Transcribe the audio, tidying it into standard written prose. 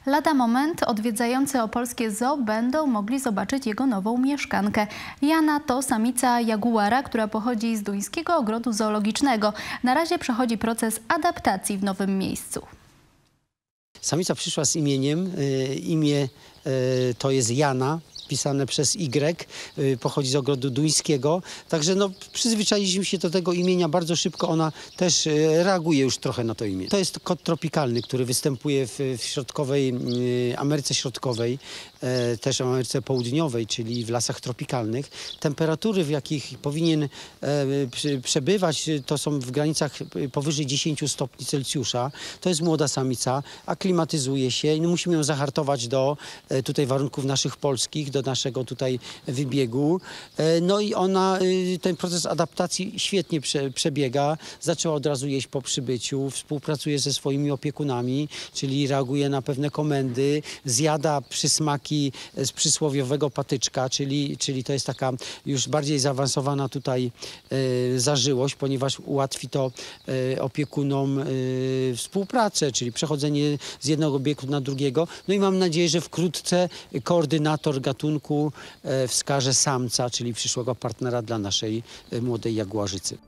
Lada moment odwiedzający opolskie zoo będą mogli zobaczyć jego nową mieszkankę. Jana to samica jaguara, która pochodzi z duńskiego ogrodu zoologicznego. Na razie przechodzi proces adaptacji w nowym miejscu. Samica przyszła z imieniem. Imię to jest Jana, pisane przez Y, pochodzi z ogrodu duńskiego. Także no, przyzwyczailiśmy się do tego imienia bardzo szybko. Ona też reaguje już trochę na to imię. To jest kot tropikalny, który występuje w środkowej Ameryce Środkowej, też w Ameryce Południowej, czyli w lasach tropikalnych. Temperatury, w jakich powinien przebywać, to są w granicach powyżej 10 stopni Celsjusza. To jest młoda samica, aklimatyzuje się. Musimy ją zahartować do tutaj warunków naszych polskich, do naszego tutaj wybiegu. No i ona, ten proces adaptacji świetnie przebiega. Zaczęła od razu jeść po przybyciu, współpracuje ze swoimi opiekunami, czyli reaguje na pewne komendy, zjada przysmaki z przysłowiowego patyczka, czyli to jest taka już bardziej zaawansowana tutaj zażyłość, ponieważ ułatwi to opiekunom współpracę, czyli przechodzenie z jednego obiektu na drugiego. No i mam nadzieję, że wkrótce koordynator gatunku wskaże samca, czyli przyszłego partnera dla naszej młodej jaguarzycy.